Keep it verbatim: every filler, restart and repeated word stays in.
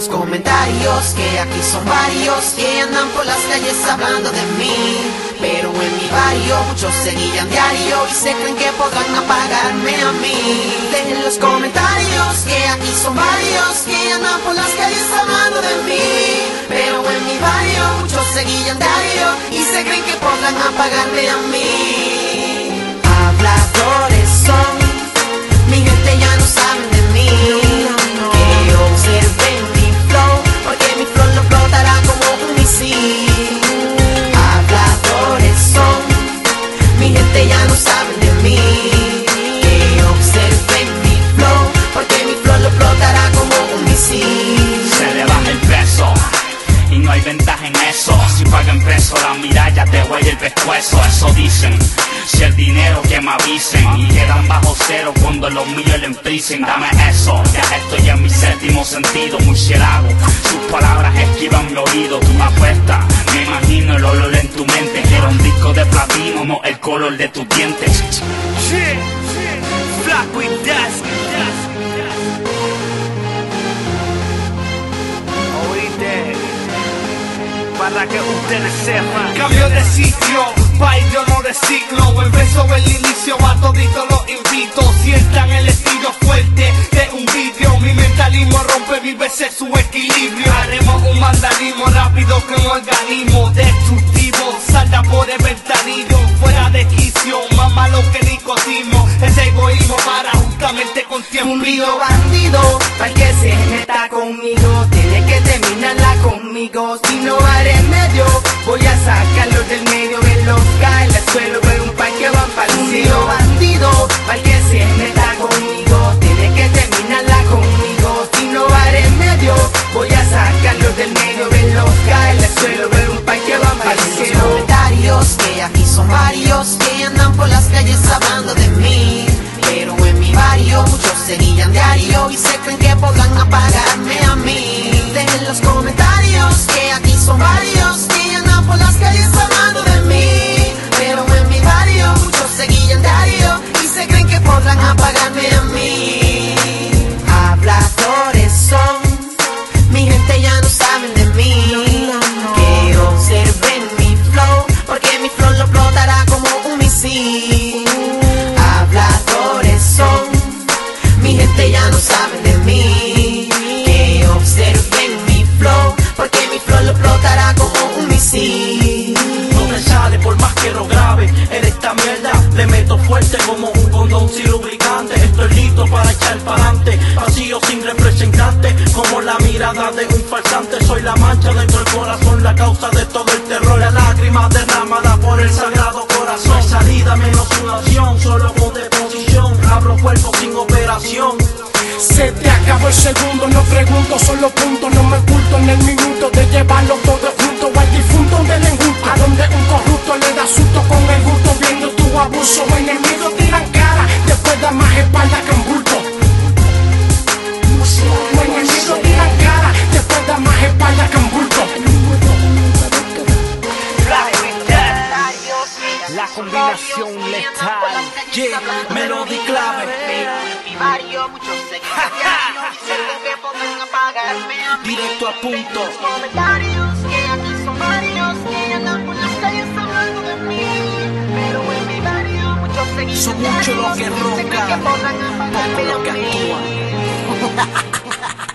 los comentarios que aquí son varios que andan por las calles hablando de mí. Pero en mi barrio muchos seguían diario y se creen que podrán apagarme a mí. Dejen los comentarios que aquí son varios que andan por las calles hablando de mí. Pero en mi barrio muchos seguían diario y se creen que podrán apagarme a mí. Habladores son, mi gente ya no saben de mí. Que observen mi flow, porque mi flow lo explotará como un misil. Habladores son, mi gente ya no saben de mí. Que observen mi flow, porque mi flow lo explotará como un misil. Se le baja el peso y no hay ventaja en eso. Si pagan peso la miralla te huele el pescuezo. Eso dicen, si el dinero que me avisen y quedan bajo cero cuando los míos le emprisen. Dame eso, ya estoy en mi séptimo sentido, murciélago. Sus palabras esquivan mi oído. Tú me apuestas, me imagino el olor en tu mente. Quiero un disco de platino, no el color de tus dientes. Shit, Flaco y Das. Oíste, para que ustedes sepan. Cambio de sitio, país yo no reciclo. Empezó el inicio, a todito los invito. Sientan el estilo fuerte de un vídeo. Mi mentalismo rompe mil veces su equilibrio. Haremos un vandalismo rápido que un organismo destructivo. Salta por el ventanillo, fuera de quicio. Más malo que nicotismo. Ese egoísmo para justamente con tiempo. Un río bandido, para que se meta conmigo, tiene que terminarla conmigo. Si no haré medio, voy a sacarlo del medio. Verlos caer al suelo, ver un par que van para el cielo. Bandido, para que se meta conmigo, tiene que terminarla conmigo. Si no haré medio, voy a sacarlo del medio. Verlos caer al suelo, ver un par que van para el cielo. Los comentarios que aquí son varios que andan por las calles hablando de mí. Pero en mi barrio muchos seguían diario y se creen que podrán apagarme a mí. Dejen los comentarios que aquí son varios que andan por las calles hablando de mí. Pero en mi barrio muchos seguían diario y se creen que podrán apagarme a mí. Habladores son, mi gente ya no saben de mí. Que observen mi flow, porque mi flow lo explotará como un misil. Habladores son, mi gente ya no saben de mí. Que observen mi flow, porque mi flow lo explotará como un misil. No te sale por más que lo grabe, en esta mierda le meto fuerte como un condón sin lubricante. Estoy listo para echar pa'lante, vacío sin representante, como la mirada de un farsante. Soy la mancha dentro del corazón, la causa de todo el terror. La lágrima derramada por el sagrado corazón. No hay salida menos una acción, solo con deposición. Abro cuerpo sin operación. Se te acabó el segundo, no pregunto, solo punto. No me oculto en el minuto de llevarlo todo junto al difunto del enjuto, a donde un corrupto le da susto con el gusto. Viendo tu abuso, enemigos tiran cara, después da más espalda que un bulto. Los enemigos tiran cara, después da más espalda que un bulto. La combinación letal, yeah, melody clave. Mi barrio muchos seguían diario y se creen que podrán apagarme a mí. Directo a punto. Los comentarios que aquí son varios que andan por las calles hablando de mí. Pero en mi barrio muchos seguían Son muchos los que diario y se creen roncan, que podrán apagarme pocos los a que mí. actúan.